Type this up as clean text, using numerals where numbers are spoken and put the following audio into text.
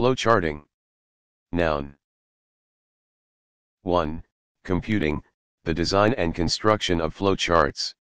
Flowcharting. Noun. 1. Computing, the design and construction of flowcharts.